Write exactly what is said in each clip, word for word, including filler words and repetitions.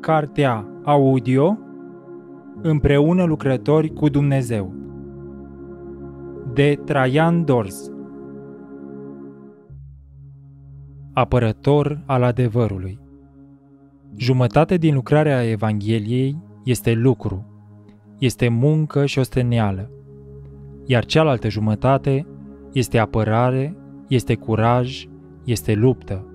cartea audio Împreună lucrători cu Dumnezeu de Traian Dorz. Apărător al adevărului. Jumătate din lucrarea Evangheliei este lucru, este muncă și osteneală, iar cealaltă jumătate este apărare, este curaj, este luptă.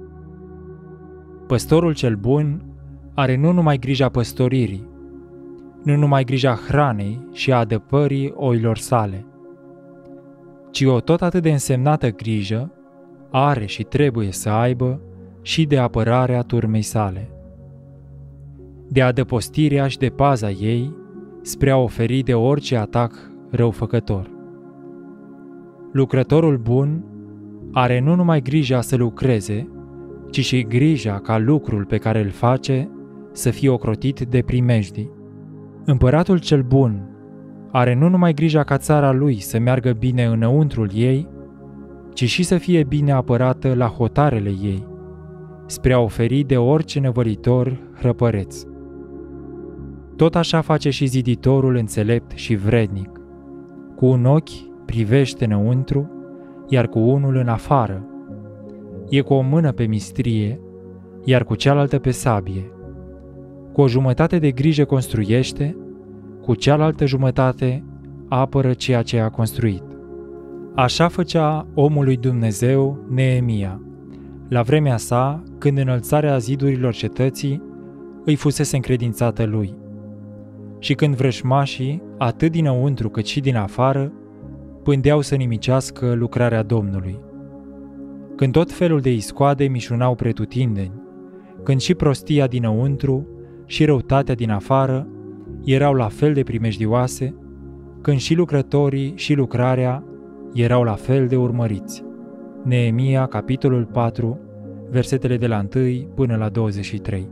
Păstorul cel bun are nu numai grija păstoririi, nu numai grija hranei și a adăpării oilor sale, ci o tot atât de însemnată grijă are și trebuie să aibă și de apărarea turmei sale, de adăpostirea și de paza ei spre a oferi de orice atac răufăcător. Lucrătorul bun are nu numai grija să lucreze, ci și grija ca lucrul pe care îl face să fie ocrotit de primejdii. Împăratul cel bun are nu numai grija ca țara lui să meargă bine înăuntrul ei, ci și să fie bine apărată la hotarele ei, spre a oferi de orice nevălitor hrăpăreț. Tot așa face și ziditorul înțelept și vrednic. Cu un ochi privește înăuntru, iar cu unul în afară. E cu o mână pe mistrie, iar cu cealaltă pe sabie. Cu o jumătate de grijă construiește, cu cealaltă jumătate apără ceea ce a construit. Așa făcea omul lui Dumnezeu Neemia, la vremea sa, când înălțarea zidurilor cetății îi fusese încredințată lui. Și când vrăjmașii, atât dinăuntru cât și din afară, pândeau să nimicească lucrarea Domnului. Când tot felul de iscoade mișunau pretutindeni, când și prostia dinăuntru și răutatea din afară erau la fel de primejdioase, când și lucrătorii și lucrarea erau la fel de urmăriți. Neemia, capitolul patru, versetele de la unu până la douăzeci și trei.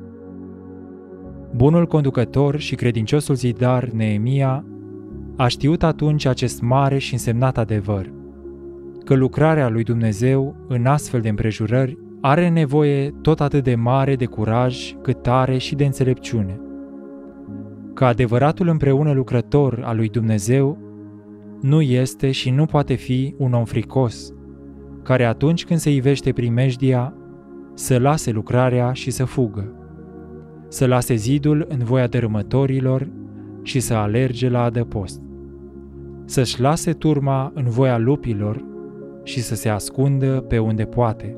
Bunul conducător și credinciosul zidar Neemia a știut atunci acest mare și însemnat adevăr, că lucrarea lui Dumnezeu în astfel de împrejurări are nevoie tot atât de mare de curaj cât are și de înțelepciune. Că adevăratul împreună lucrător al lui Dumnezeu nu este și nu poate fi un om fricos, care atunci când se ivește primejdia să lase lucrarea și să fugă, să lase zidul în voia dărâmătorilor și să alerge la adăpost, să-și lase turma în voia lupilor și să se ascundă pe unde poate,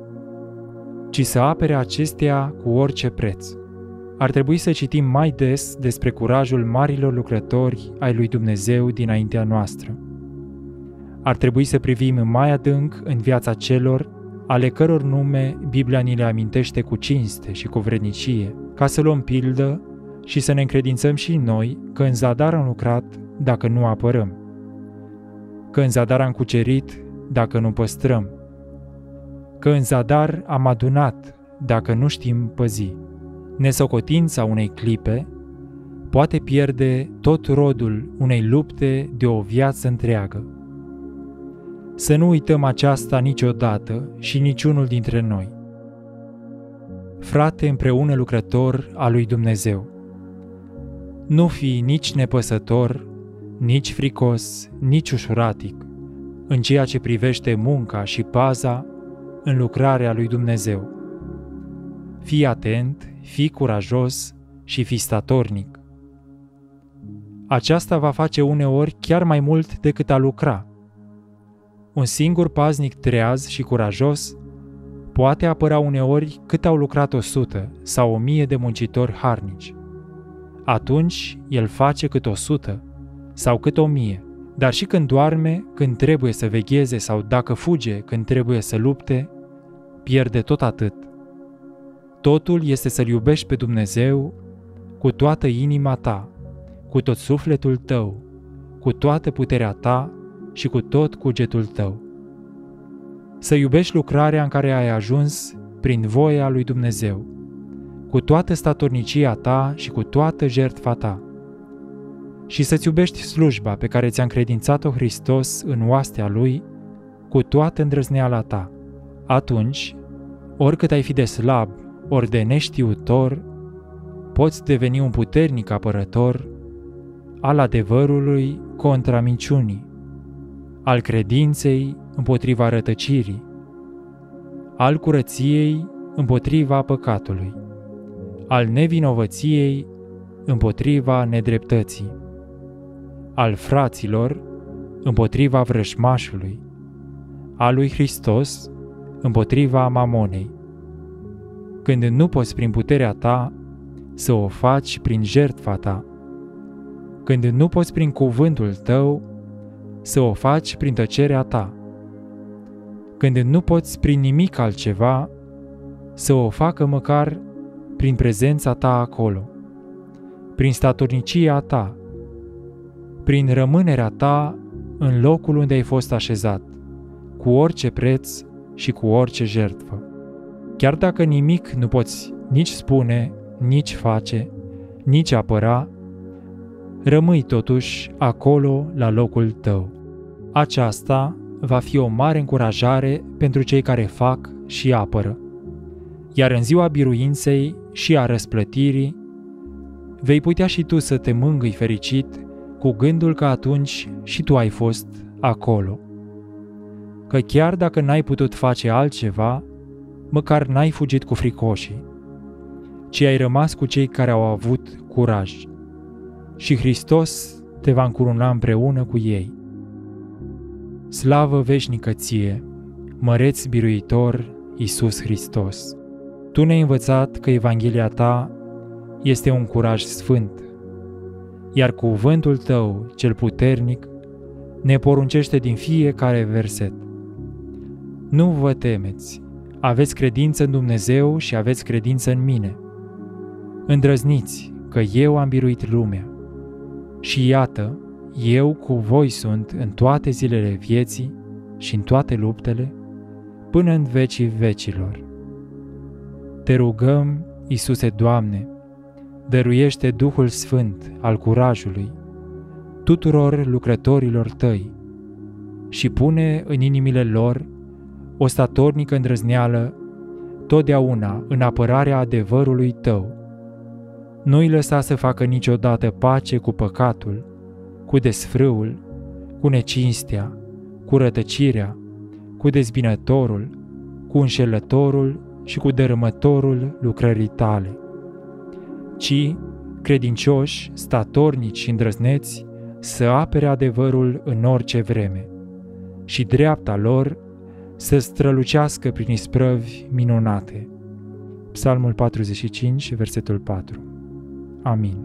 ci să apere acestea cu orice preț. Ar trebui să citim mai des despre curajul marilor lucrători ai lui Dumnezeu dinaintea noastră. Ar trebui să privim mai adânc în viața celor ale căror nume Biblia ni le amintește cu cinste și cu vrednicie, ca să luăm pildă și să ne încredințăm și noi că în zadar am lucrat dacă nu apărăm, că în zadar am cucerit dacă nu păstrăm, că în zadar am adunat dacă nu știm păzi. Nesocotința unei clipe poate pierde tot rodul unei lupte de o viață întreagă. Să nu uităm aceasta niciodată și niciunul dintre noi. Frate împreună lucrător al lui Dumnezeu, nu fi nici nepăsător, nici fricos, nici ușuratic în ceea ce privește munca și paza în lucrarea lui Dumnezeu. Fii atent, fii curajos și fii statornic. Aceasta va face uneori chiar mai mult decât a lucra. Un singur paznic treaz și curajos poate apăra uneori cât au lucrat o sută sau o mie de muncitori harnici. Atunci el face cât o sută sau cât o mie, dar și când doarme, când trebuie să vegheze sau dacă fuge, când trebuie să lupte, pierde tot atât. Totul este să-L iubești pe Dumnezeu cu toată inima ta, cu tot sufletul tău, cu toată puterea ta și cu tot cugetul tău. Să iubești lucrarea în care ai ajuns prin voia lui Dumnezeu, cu toată statornicia ta și cu toată jertfa ta. Și să-ți iubești slujba pe care ți-a încredințat-o Hristos în oastea Lui, cu toată îndrăzneala ta. Atunci, oricât ai fi de slab, ori de neștiutor, poți deveni un puternic apărător al adevărului contra minciunii, al credinței împotriva rătăcirii, al curăției împotriva păcatului, al nevinovăției împotriva nedreptății, al fraților împotriva vrăjmașului, al lui Hristos împotriva mamonei. Când nu poți prin puterea ta să o faci prin jertfa ta, când nu poți prin cuvântul tău să o faci prin tăcerea ta, când nu poți prin nimic altceva să o facă măcar prin prezența ta acolo, prin statornicia ta, prin rămânerea ta în locul unde ai fost așezat, cu orice preț și cu orice jertfă. Chiar dacă nimic nu poți nici spune, nici face, nici apăra, rămâi totuși acolo la locul tău. Aceasta va fi o mare încurajare pentru cei care fac și apără. Iar în ziua biruinței și a răsplătirii, vei putea și tu să te mângâi fericit cu gândul că atunci și tu ai fost acolo. Că chiar dacă n-ai putut face altceva, măcar n-ai fugit cu fricoșii, ci ai rămas cu cei care au avut curaj. Și Hristos te va încuruna împreună cu ei. Slavă veșnică ție, măreț biruitor Iisus Hristos! Tu ne-ai învățat că Evanghelia ta este un curaj sfânt, iar cuvântul tău cel puternic ne poruncește din fiecare verset. Nu vă temeți, aveți credință în Dumnezeu și aveți credință în mine. Îndrăzniți că eu am biruit lumea. Și iată, eu cu voi sunt în toate zilele vieții și în toate luptele, până în vecii vecilor. Te rugăm, Iisuse Doamne, dăruiește Duhul Sfânt al curajului tuturor lucrătorilor tăi și pune în inimile lor o statornică îndrăzneală totdeauna în apărarea adevărului tău. Nu-i lăsa să facă niciodată pace cu păcatul, cu desfrâul, cu necinstea, cu rătăcirea, cu dezbinătorul, cu înșelătorul și cu dărâmătorul lucrării tale, ci, credincioși, statornici și îndrăzneți, să apere adevărul în orice vreme și dreapta lor să strălucească prin isprăvi minunate. Psalmul patruzeci și cinci, versetul patru. Amin.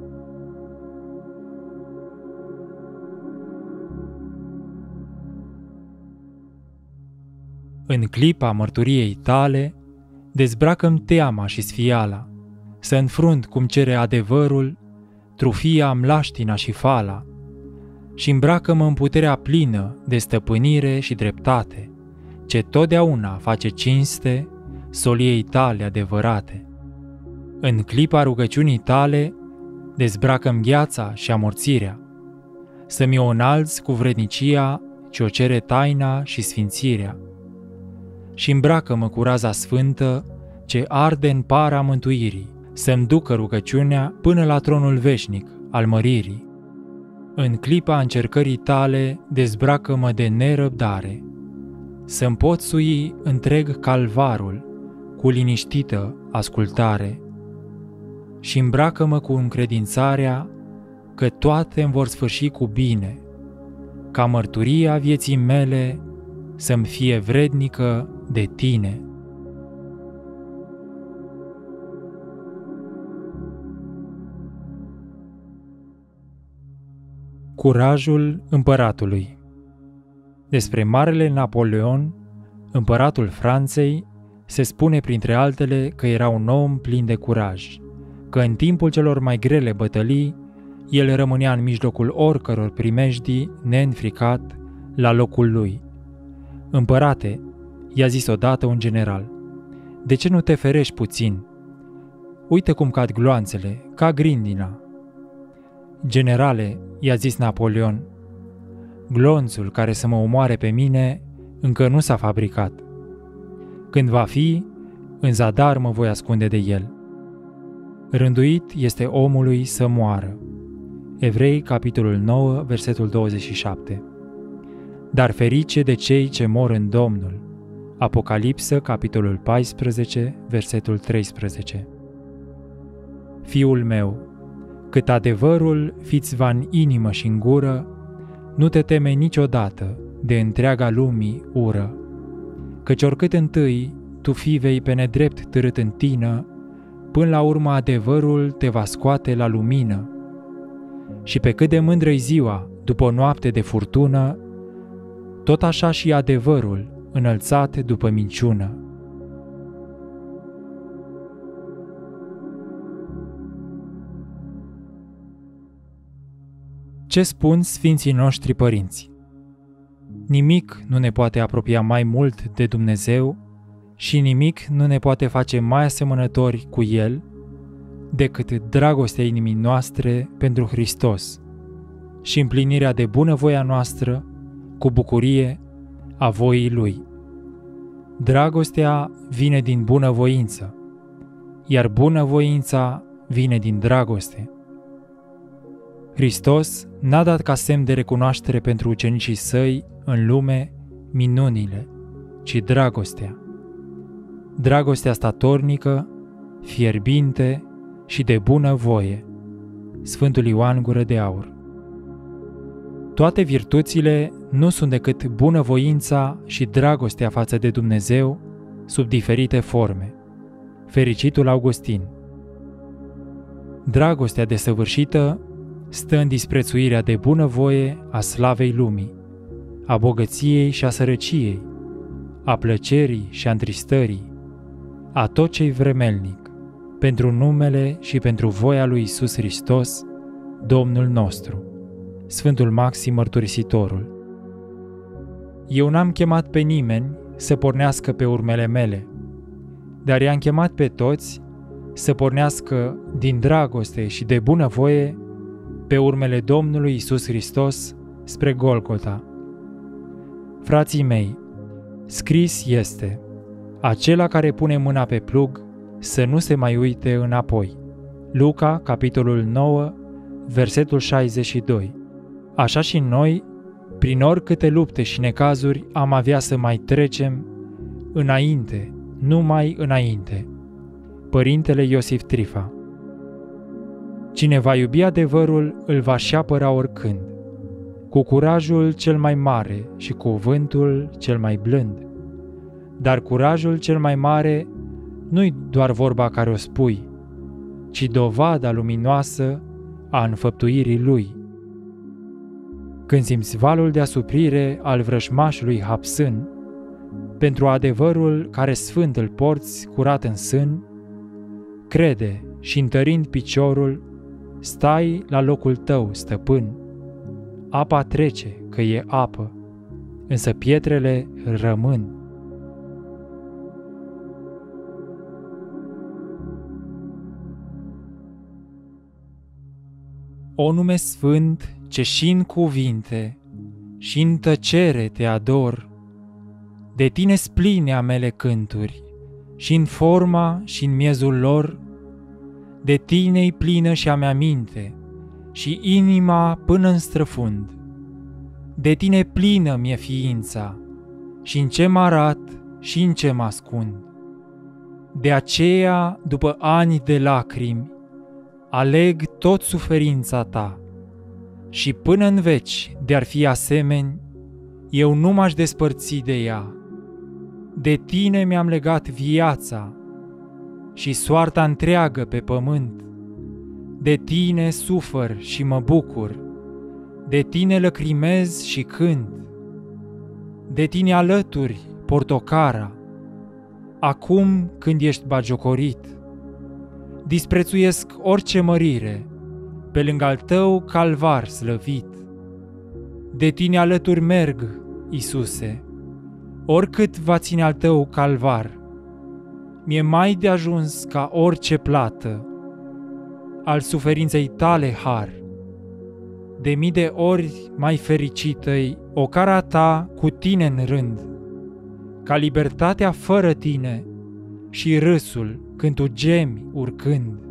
În clipa mărturiei tale, dezbracă-mi teama și sfiala, să înfrunt cum cere adevărul, trufia, mlaștina și fala, și îmbracă-mă în puterea plină de stăpânire și dreptate, ce totdeauna face cinste soliei tale adevărate. În clipa rugăciunii tale, dezbracă-mi gheața și amorțirea, să-mi o înalți cu vrednicia ce o cere taina și sfințirea, și îmbracă-mă cu raza sfântă ce arde în para mântuirii, să-mi ducă rugăciunea până la tronul veșnic al măririi. În clipa încercării tale, dezbracă-mă de nerăbdare, să-mi pot sui întreg calvarul cu liniștită ascultare, și îmbracă-mă cu încredințarea că toate îmi vor sfârși cu bine, ca mărturia vieții mele să-mi fie vrednică de tine. Curajul împăratului. Despre marele Napoleon, împăratul Franței, se spune printre altele că era un om plin de curaj, că în timpul celor mai grele bătălii, el rămânea în mijlocul oricăror primejdii, neînfricat, la locul lui. Împărate, i-a zis odată un general, de ce nu te ferești puțin? Uite cum cad gloanțele, ca grindina. Generale, i-a zis Napoleon, glonțul care să mă omoare pe mine încă nu s-a fabricat. Când va fi, în zadar mă voi ascunde de el. Rânduit este omului să moară. Evrei, capitolul nouă, versetul douăzeci și șapte. Dar ferice de cei ce mor în Domnul. Apocalipsă, capitolul paisprezece, versetul treisprezece. Fiul meu, cât adevărul fiți-va în inimă și în gură, nu te teme niciodată de întreaga lumii ură, căci oricât întâi tu fi vei pe nedrept târât în tină, până la urmă adevărul te va scoate la lumină. Și pe cât de mândră-i ziua după o noapte de furtună, tot așa și adevărul înălțat după minciună. Ce spun Sfinții noștri părinți? Nimic nu ne poate apropia mai mult de Dumnezeu și nimic nu ne poate face mai asemănători cu El decât dragostea inimii noastre pentru Hristos și împlinirea de bunăvoia noastră cu bucurie a voii Lui. Dragostea vine din bunăvoință, iar bunăvoința vine din dragoste. Hristos n-a dat ca semn de recunoaștere pentru ucenicii săi în lume minunile, ci dragostea. Dragostea statornică, fierbinte și de bună voie. Sfântul Ioan Gură de Aur. Toate virtuțile nu sunt decât bunăvoința și dragostea față de Dumnezeu sub diferite forme. Fericitul Augustin. Dragostea desăvârșită stă în disprețuirea de bunăvoie a slavei lumii, a bogăției și a sărăciei, a plăcerii și a întristării, a tot ce-i vremelnic, pentru numele și pentru voia lui Iisus Hristos, Domnul nostru. Sfântul Maxim Mărturisitorul. Eu n-am chemat pe nimeni să pornească pe urmele mele, dar i-am chemat pe toți să pornească din dragoste și de bunăvoie pe urmele Domnului Iisus Hristos spre Golgota. Frații mei, scris este: acela care pune mâna pe plug să nu se mai uite înapoi. Luca, capitolul nouă, versetul șaizeci și doi. Așa și noi, prin oricâte lupte și necazuri am avea să mai trecem înainte, numai înainte. Părintele Iosif Trifa. Cine va iubi adevărul îl va și apăra oricând, cu curajul cel mai mare și cu cuvântul cel mai blând. Dar curajul cel mai mare nu-i doar vorba care o spui, ci dovada luminoasă a înfăptuirii lui. Când simți valul de asuprire al vrăjmașului Hapsân, pentru adevărul care sfânt îl porți curat în sân, crede și întărind piciorul, stai la locul tău, stăpân. Apa trece, că e apă, însă pietrele rămân. O nume sfânt, ce și în cuvinte și în tăcere te ador, de tine spline a mele cânturi, și în forma și în miezul lor, de tine-i plină și a mea minte, și inima până în străfund. De tine plină mi-e ființa, și în ce mă arat și în ce mă ascund. De aceea, după ani de lacrimi, aleg tot suferința ta, și până în veci de-ar fi asemeni, eu nu m-aș despărți de ea. De tine mi-am legat viața și soarta întreagă pe pământ. De tine sufăr și mă bucur, de tine lăcrimez și cânt. De tine alături portocara, acum când ești bagiocorit. Disprețuiesc orice mărire, pe lângă al tău calvar slăvit. De tine alături merg, Iisuse, oricât va ține al tău calvar. Mi-e mai de ajuns ca orice plată al suferinței tale har. De mii de ori mai fericită-i ocara ta cu tine în rând, ca libertatea fără tine și râsul când tu gemi urcând.